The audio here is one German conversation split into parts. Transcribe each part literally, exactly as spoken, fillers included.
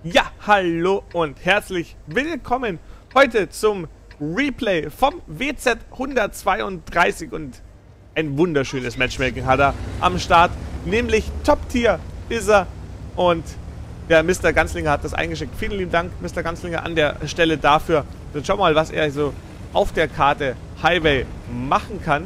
Ja, hallo und herzlich willkommen heute zum Replay vom W Z hundertzweiunddreißig und ein wunderschönes Matchmaking hat er am Start, nämlich Top-Tier ist er und der Mister Ganzlinger hat das eingeschickt. Vielen lieben Dank, Mister Ganzlinger, an der Stelle dafür. Dann schauen wir mal, was er so auf der Karte Highway machen kann.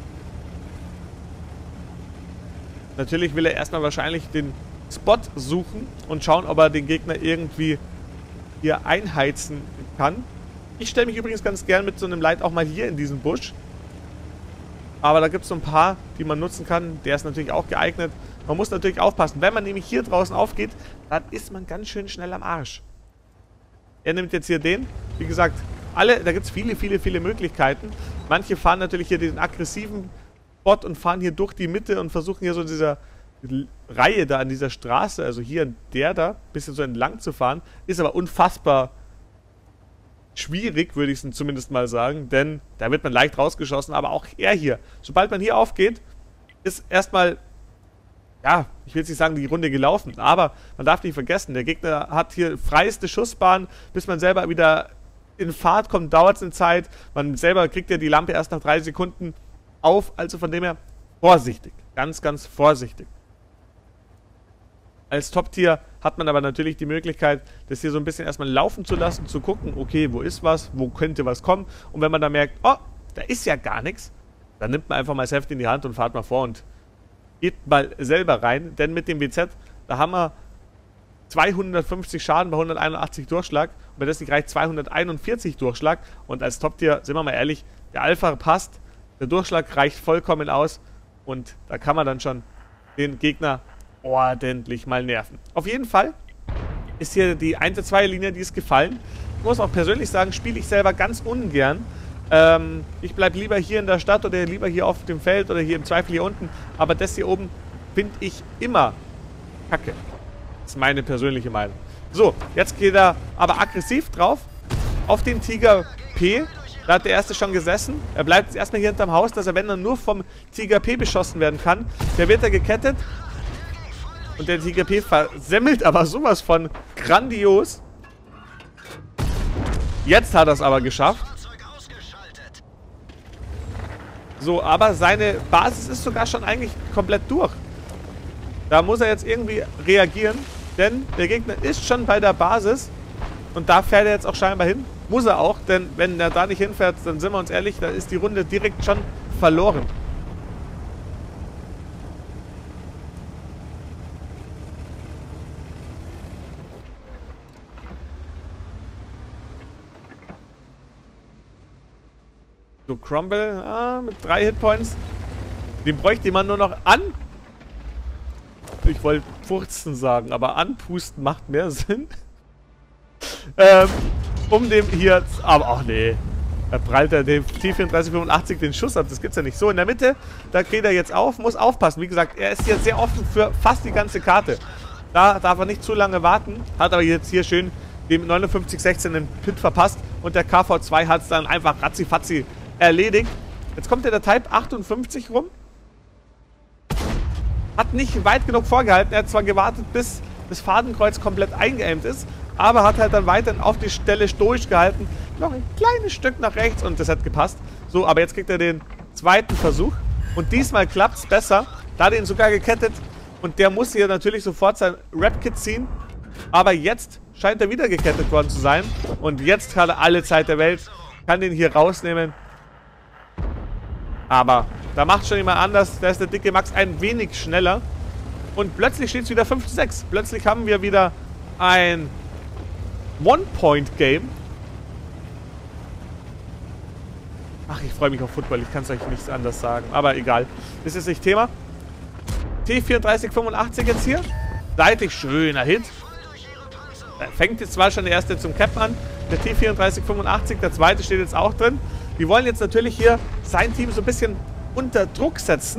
Natürlich will er erstmal wahrscheinlich den Spot suchen und schauen, ob er den Gegner irgendwie hier einheizen kann. Ich stelle mich übrigens ganz gern mit so einem Light auch mal hier in diesen Busch. Aber da gibt es so ein paar, die man nutzen kann. Der ist natürlich auch geeignet. Man muss natürlich aufpassen. Wenn man nämlich hier draußen aufgeht, dann ist man ganz schön schnell am Arsch. Er nimmt jetzt hier den. Wie gesagt, alle, da gibt es viele, viele, viele Möglichkeiten. Manche fahren natürlich hier den aggressiven Spot und fahren hier durch die Mitte und versuchen hier so dieser Reihe da an dieser Straße, also hier der da, ein bisschen so entlang zu fahren, ist aber unfassbar schwierig, würde ich es zumindest mal sagen, denn da wird man leicht rausgeschossen, aber auch er hier. Sobald man hier aufgeht, ist erstmal, ja, ich will jetzt nicht sagen, die Runde gelaufen, aber man darf nicht vergessen, der Gegner hat hier freieste Schussbahn, bis man selber wieder in Fahrt kommt, dauert es eine Zeit, man selber kriegt ja die Lampe erst nach drei Sekunden auf, also von dem her vorsichtig, ganz, ganz vorsichtig. Als Top-Tier hat man aber natürlich die Möglichkeit, das hier so ein bisschen erstmal laufen zu lassen, zu gucken, okay, wo ist was, wo könnte was kommen. Und wenn man dann merkt, oh, da ist ja gar nichts, dann nimmt man einfach mal das Heft in die Hand und fahrt mal vor und geht mal selber rein. Denn mit dem W Z, da haben wir zweihundertfünfzig Schaden bei hunderteinundachtzig Durchschlag. Und wenn das nicht reicht, zweihunderteinundvierzig Durchschlag. Und als Top-Tier, sind wir mal ehrlich, der Alpha passt, der Durchschlag reicht vollkommen aus. Und da kann man dann schon den Gegner ordentlich mal nerven. Auf jeden Fall ist hier die eins zwei Linie, die ist gefallen. Ich muss auch persönlich sagen, spiele ich selber ganz ungern. Ähm, ich bleibe lieber hier in der Stadt oder lieber hier auf dem Feld oder hier im Zweifel hier unten. Aber das hier oben finde ich immer kacke. Das ist meine persönliche Meinung. So, jetzt geht er aber aggressiv drauf auf den Tiger P. Da hat der erste schon gesessen. Er bleibt jetzt erstmal hier hinterm Haus, dass er, wenn er nur vom Tiger P beschossen werden kann. Der wird er gekettet. Und der Tiger P versemmelt aber sowas von grandios. Jetzt hat er es aber geschafft. So, aber seine Basis ist sogar schon eigentlich komplett durch. Da muss er jetzt irgendwie reagieren, denn der Gegner ist schon bei der Basis. Und da fährt er jetzt auch scheinbar hin. Muss er auch, denn wenn er da nicht hinfährt, dann sind wir uns ehrlich, da ist die Runde direkt schon verloren. So, Crumble, ah, mit drei Hitpoints. Den bräuchte man nur noch an. Ich wollte furzen sagen, aber anpusten macht mehr Sinn. ähm, um dem hier, aber ach nee. Da prallt er dem T vierunddreißig fünfundachtzig den Schuss ab, das gibt's ja nicht. So, in der Mitte, da geht er jetzt auf, muss aufpassen. Wie gesagt, er ist hier sehr offen für fast die ganze Karte. Da darf er nicht zu lange warten, hat aber jetzt hier schön dem neunundfünfzig sechzehn den Pit verpasst und der K V zwei hat es dann einfach ratzifatzi erledigt. Jetzt kommt der der Type achtundfünfzig rum. Hat nicht weit genug vorgehalten. Er hat zwar gewartet, bis das Fadenkreuz komplett eingeaimt ist, aber hat halt dann weiterhin auf die Stelle stoisch gehalten. Noch ein kleines Stück nach rechts und das hat gepasst. So, aber jetzt kriegt er den zweiten Versuch. Und diesmal klappt es besser. Da hat er ihn sogar gekettet. Und der muss hier natürlich sofort sein Rap-Kit ziehen. Aber jetzt scheint er wieder gekettet worden zu sein. Und jetzt hat er alle Zeit der Welt. Kann den hier rausnehmen. Aber da macht schon jemand anders. Da ist der dicke Max ein wenig schneller. Und plötzlich steht es wieder fünf zu sechs. Plötzlich haben wir wieder ein One-Point-Game. Ach, ich freue mich auf Football. Ich kann es euch nicht anders sagen. Aber egal. Das ist nicht Thema. T vierunddreißig fünfundachtzig jetzt hier. Seitig schöner Hit. Da fängt jetzt zwar schon der erste zum Cap an. Der T vierunddreißig fünfundachtzig. Der zweite steht jetzt auch drin. Die wollen jetzt natürlich hier sein Team so ein bisschen unter Druck setzen.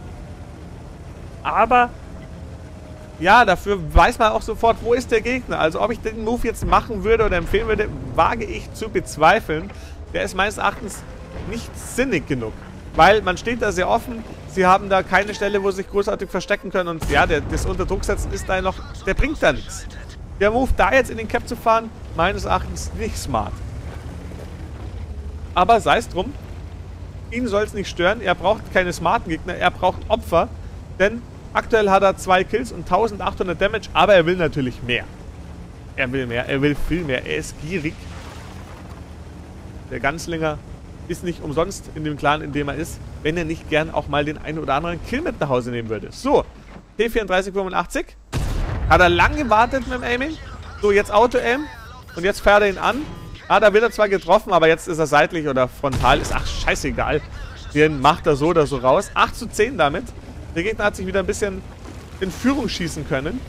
Aber ja, dafür weiß man auch sofort, wo ist der Gegner. Also ob ich den Move jetzt machen würde oder empfehlen würde, wage ich zu bezweifeln. Der ist meines Erachtens nicht sinnig genug. Weil man steht da sehr offen. Sie haben da keine Stelle, wo sie sich großartig verstecken können. Und ja, der, das Unterdrucksetzen ist da noch, der bringt da nichts. Der Move, da jetzt in den Cap zu fahren, meines Erachtens nicht smart. Aber sei es drum. Ihn soll es nicht stören. Er braucht keine smarten Gegner. Er braucht Opfer. Denn aktuell hat er zwei Kills und eintausendachthundert Damage. Aber er will natürlich mehr. Er will mehr. Er will viel mehr. Er ist gierig. Der Ganzlinger ist nicht umsonst in dem Clan, in dem er ist, wenn er nicht gern auch mal den einen oder anderen Kill mit nach Hause nehmen würde. So, T vierunddreißig fünfundachtzig. Hat er lang gewartet mit dem Aiming. So, jetzt Auto-Aim. Und jetzt fährt er ihn an. Ah, da wird er zwar getroffen, aber jetzt ist er seitlich oder frontal. Ist ach, scheißegal. Den macht er so oder so raus. acht zu zehn damit. Der Gegner hat sich wieder ein bisschen in Führung schießen können.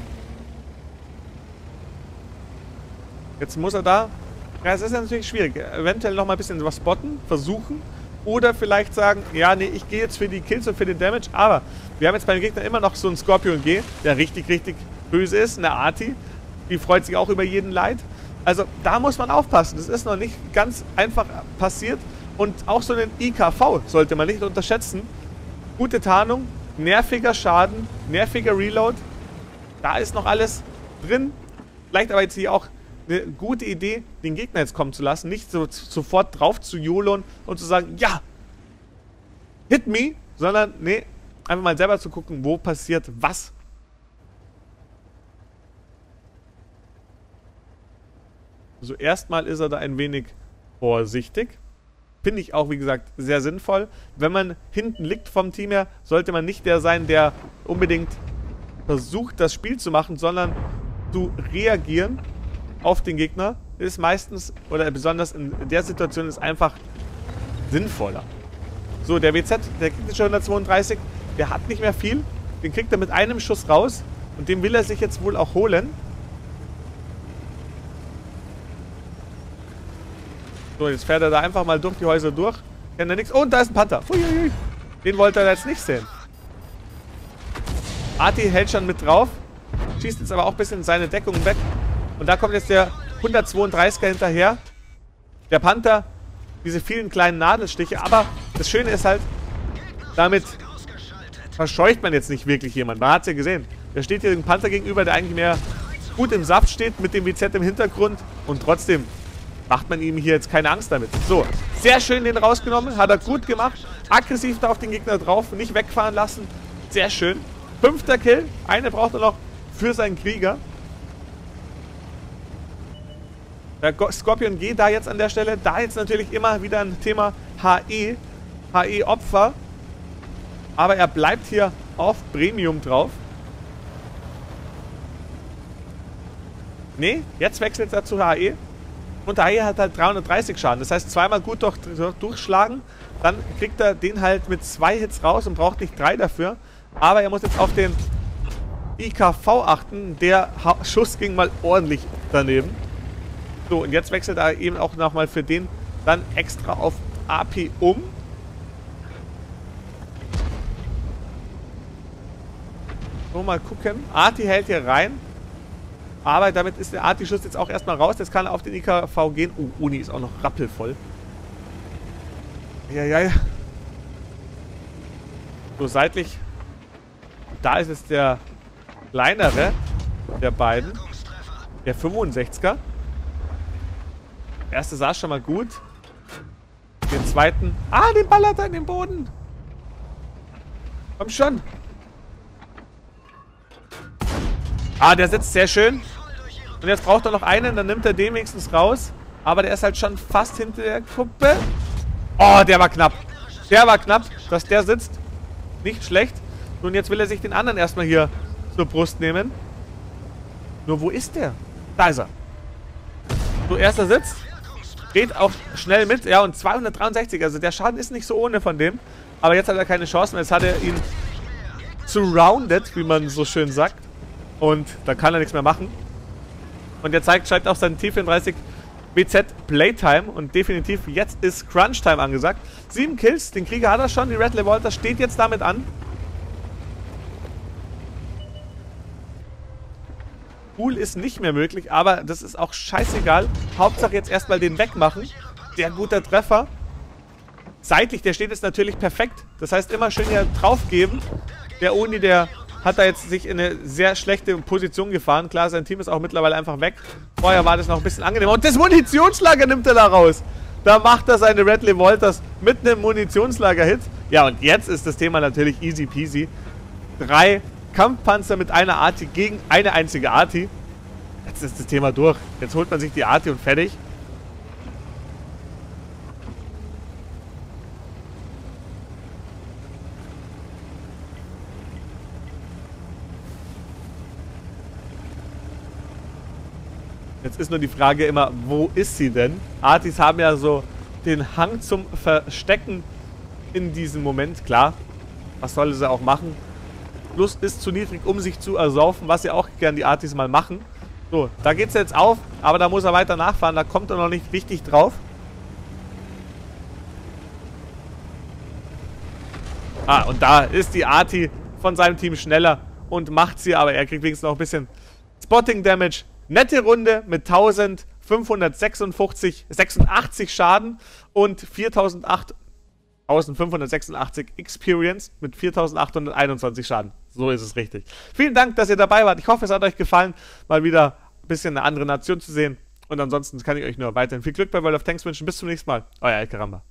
Jetzt muss er da... Ja, es ist ja natürlich schwierig. Eventuell noch mal ein bisschen was spotten, versuchen. Oder vielleicht sagen, ja, nee, ich gehe jetzt für die Kills und für den Damage. Aber wir haben jetzt beim Gegner immer noch so einen Scorpion G, der richtig, richtig böse ist. Eine Arti. Die freut sich auch über jeden Leid. Also da muss man aufpassen. Das ist noch nicht ganz einfach passiert. Und auch so einen I K V sollte man nicht unterschätzen. Gute Tarnung, nerviger Schaden, nerviger Reload. Da ist noch alles drin. Vielleicht aber jetzt hier auch eine gute Idee, den Gegner jetzt kommen zu lassen. Nicht so sofort drauf zu jolon und zu sagen, ja, hit me. Sondern, nee, einfach mal selber zu gucken, wo passiert was. Also erstmal ist er da ein wenig vorsichtig. Finde ich auch, wie gesagt, sehr sinnvoll. Wenn man hinten liegt vom Team her, sollte man nicht der sein, der unbedingt versucht, das Spiel zu machen, sondern zu reagieren auf den Gegner. Ist meistens, oder besonders in der Situation, ist einfach sinnvoller. So, der W Z, der kriegt jetzt schon hundertzweiunddreißig. Der hat nicht mehr viel. Den kriegt er mit einem Schuss raus. Und den will er sich jetzt wohl auch holen. So, jetzt fährt er da einfach mal durch die Häuser durch. Kennt er nichts. Oh, und da ist ein Panther. Uiuiui. Den wollte er jetzt nicht sehen. Arti hält schon mit drauf. Schießt jetzt aber auch ein bisschen seine Deckung weg. Und da kommt jetzt der hundertzweiunddreißiger hinterher. Der Panther. Diese vielen kleinen Nadelstiche. Aber das Schöne ist halt, damit verscheucht man jetzt nicht wirklich jemanden. Man hat es ja gesehen. Da steht hier ein Panther gegenüber, der eigentlich mehr gut im Saft steht, mit dem W Z im Hintergrund. Und trotzdem macht man ihm hier jetzt keine Angst damit. So, sehr schön den rausgenommen. Hat er gut gemacht. Aggressiv da auf den Gegner drauf. Nicht wegfahren lassen. Sehr schön. Fünfter Kill. Eine braucht er noch für seinen Krieger. Der Scorpion G da jetzt an der Stelle. Da jetzt natürlich immer wieder ein Thema H E. H E-Opfer. Aber er bleibt hier auf Premium drauf. Nee, jetzt wechselt er zu H E. Und H E hat halt dreihundertdreißig Schaden. Das heißt, zweimal gut durch, durch, durchschlagen. Dann kriegt er den halt mit zwei Hits raus und braucht nicht drei dafür. Aber er muss jetzt auf den I K V achten. Der Schuss ging mal ordentlich daneben. So, und jetzt wechselt er eben auch nochmal für den dann extra auf A P um. So, mal gucken. Arti hält hier rein. Aber damit ist der Arti-Schuss jetzt auch erstmal raus. Jetzt kann er auf den I K V gehen. Oh, Uni ist auch noch rappelvoll. Ja, ja, ja. So, seitlich. Da ist es der kleinere der beiden. Der fünfundsechziger. Der erste saß schon mal gut. Den zweiten. Ah, den ballert er in den Boden. Komm schon. Ah, der sitzt sehr schön. Und jetzt braucht er noch einen, dann nimmt er den wenigstens raus. Aber der ist halt schon fast hinter der Kuppe. Oh, der war knapp. Der war knapp, dass der sitzt. Nicht schlecht. Und jetzt will er sich den anderen erstmal hier zur Brust nehmen. Nur wo ist der? Da ist er. So, erster Sitz. Geht auch schnell mit. Ja, und zweihundertdreiundsechzig. Also der Schaden ist nicht so ohne von dem. Aber jetzt hat er keine Chance mehr. Jetzt hat er ihn surrounded, wie man so schön sagt. Und da kann er nichts mehr machen. Und er zeigt, schreibt auch seinen T vierunddreißig W Z Playtime. Und definitiv, jetzt ist Crunch-Time angesagt. Sieben Kills, den Krieger hat er schon. Die Red Revolter steht jetzt damit an. Cool ist nicht mehr möglich, aber das ist auch scheißegal. Hauptsache jetzt erstmal den wegmachen. Sehr guter Treffer. Seitlich, der steht jetzt natürlich perfekt. Das heißt, immer schön hier drauf geben. Der Uni, der hat er jetzt sich in eine sehr schlechte Position gefahren. Klar, sein Team ist auch mittlerweile einfach weg. Vorher war das noch ein bisschen angenehmer. Und das Munitionslager nimmt er da raus. Da macht er seine Radley Walters mit einem Munitionslager-Hit. Ja, und jetzt ist das Thema natürlich easy peasy. Drei Kampfpanzer mit einer Arti gegen eine einzige Arti. Jetzt ist das Thema durch. Jetzt holt man sich die Arti und fertig. Jetzt ist nur die Frage immer, wo ist sie denn? Artis haben ja so den Hang zum Verstecken in diesem Moment, klar. Was soll sie auch machen? Plus ist zu niedrig, um sich zu ersaufen, was ja auch gern die Artis mal machen. So, da geht es jetzt auf, aber da muss er weiter nachfahren, da kommt er noch nicht richtig drauf. Ah, und da ist die Arti von seinem Team schneller und macht sie, aber er kriegt wenigstens noch ein bisschen Spotting Damage. Nette Runde mit eintausendfünfhundertsechsundachtzig Schaden und viertausendfünfhundertsechsundachtzig Experience mit viertausendachthunderteinundzwanzig Schaden. So ist es richtig. Vielen Dank, dass ihr dabei wart. Ich hoffe, es hat euch gefallen, mal wieder ein bisschen eine andere Nation zu sehen. Und ansonsten kann ich euch nur weiterhin viel Glück bei World of Tanks wünschen. Bis zum nächsten Mal. Euer Alcaramba.